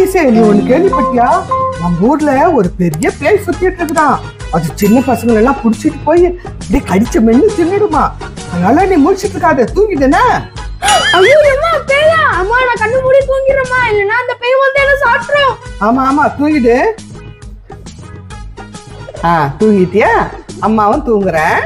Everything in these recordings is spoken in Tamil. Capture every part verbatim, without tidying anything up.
தாலிசே, நீ ஒண்ணு கேள்விப்பட்டியா? நம்ம ஊர்ல ஒரு பெரிய பேய் சுத்திட்டு இருக்குதான். அது சின்ன பசங்களை எல்லாம் புடிச்சிட்டு போய் இப்படி கடிச்ச மென்னு தின்னுடுமா. அதனால நீ முடிச்சிட்டு இருக்காத, தூங்கிட்டேனா? ஐயோ அம்மா, பேயா? அம்மா நான் கண்ணு மூடி தூங்கிடுறேம்மா, இல்லனா அந்த பேய் வந்து என்ன சாப்பிட்டுரும். ஆமா ஆமா தூங்கிடு. ஆ தூங்கிட்டியா? அம்மாவும் தூங்குறேன்.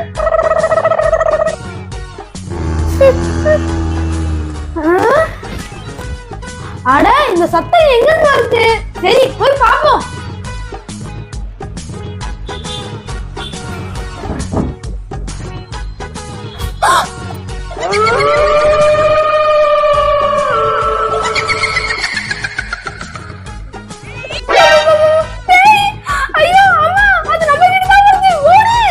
அட, இந்த சத்தம் எங்க வருது? சரி போய் பாப்போம். ஐயோ அம்மா, அது நம்ம வீட்டுக்கு தான் வருது. ஓடு.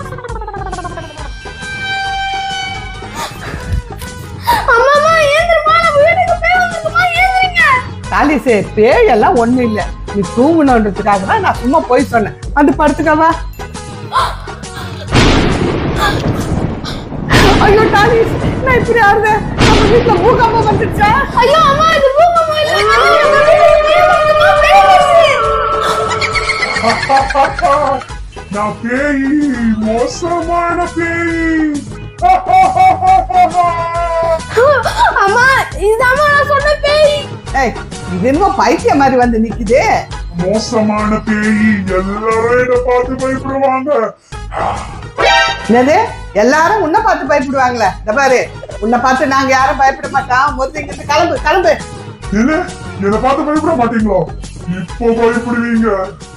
அம்மா அம்மா ஏந்திரமா, நம்ம வீட்டுக்கு பேய் வந்துருக்குமா, ஏந்திரீங்க. தாலிசே, பேய் எல்லாம் ஒண்ணு இல்ல. நீ தூங்கணுன்றதுக்காக தான் நான் சும்மா போய் சொன்னேன். வந்து படுத்துக்கவா. ஐயோ தாலிஸ், நான் இப்படி ஆறுது. நம்ம வீட்டுல பூகம்பம் வந்துருச்சா? ஐயோ அம்மா, இது பூகம்பம் இல்ல, நம்ம வீட்டுக்கு பேய் வந்துருக்குமா, பேய் வருது. நான் பேய், மோசமான பேய். அம்மா, இதாம்மா நான் சொன்ன பேய். ஏய், இது என்னமோ பைத்திய மாதிரி வந்து நிக்குது. மோசமான பேய், எல்லாரும் என்ன பார்த்து பயப்படுவாங்க. என்னது, எல்லாரும் உன்னை பார்த்து பயப்படுவாங்களே? இந்த பாரு, உன்னை பார்த்து நாங்க யாரும் பயப்பட மாட்டோம். முதல்ல இங்க இருந்து கிளம்பு கிளம்பு. என்ன, என்ன பார்த்து பயப்பட மாட்டீங்களோ? இப்போ பயப்படுவீங்க.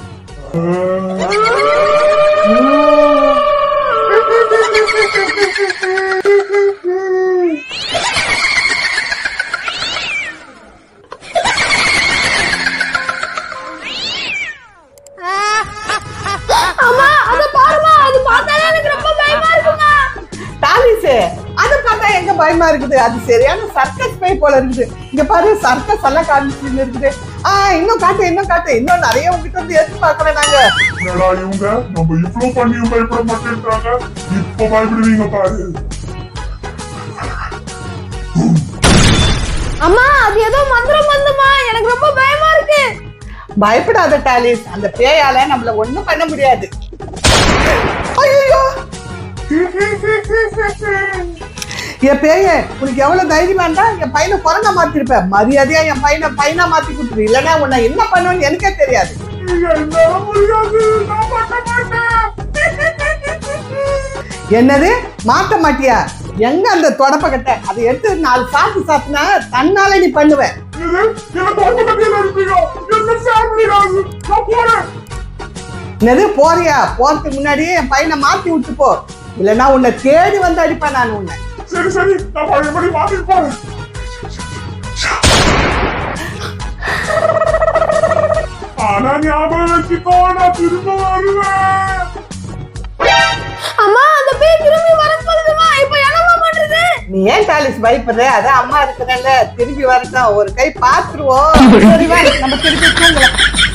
அம்மா, அத பாருமா, அது பார்த்தாலே எனக்கு ரொம்ப பயமா இருக்குமா. தாலிசே, அதை பார்த்தா எங்க பயமா இருக்குது? அது சரியான சர்க்கஸ் பேய் போல இருக்குது. இங்க பாரு, சர்க்கஸ் எல்லாம் காமிச்சு இருக்குது. ஆஹ் இன்னும் காட்டு, இன்னும் காட்டு, இன்னும் நிறைய உங்ககிட்ட வந்து எதிர்பார்க்கல நாங்க. என்னடா இவங்க, நம்ம இவ்வளவு பண்ணியும் பயப்பட மாட்டேன்றாங்க. இப்போ பயப்படுவீங்க பாரு. அம்மா, அது ஏதோ மந்திரம் வந்துமா, எனக்கு ரொம்ப பயமா இருக்கு. பயப்படாத டாலிஸ், அந்த பேயால நம்மள ஒண்ணும் பண்ண முடியாது. ஐயோ, என் பேய, உனக்கு எவ்வளவு தைரியமா இருந்தா என் பையனை குரங்க மாத்திருப்ப. மரியாதையா என் பையனை பையனா மாத்தி கொடுத்துரு, இல்லன்னா உன்னை என்ன பண்ணுவேன்னு எனக்கே தெரியாது. என்னது, மாட்ட மாட்டியா? எங்க அந்த தொடப்ப கட்ட? அதை எடுத்து நாலு சாத்து சாத்துனா தன்னால நீ பண்ணுவ. என்னது, போறியா? போறதுக்கு முன்னாடியே என் பையனை மாத்தி விட்டு போ, இல்லன்னா உன்னை தேடி வந்து அடிப்பேன் நான் உன்னை. சரி சரி, நான் பழையபடி மாத்திட்டு போறேன். ஆனா ஞாபகம் வச்சுக்கோ, நான் திரும்ப வருவேன். அம்மா, அந்த பேய் திரும்பி வர சொல்லுமா, இப்போ என்னமா பண்றது? நீ ஏன் டாலிஸ் பயப்படுற? அதான் அம்மா இருக்கிறேன்ல, திரும்பி வரட்டும், ஒரு கை பாத்துருவோம். சரி வா, நம்ம திருப்பி தூங்கலாம்.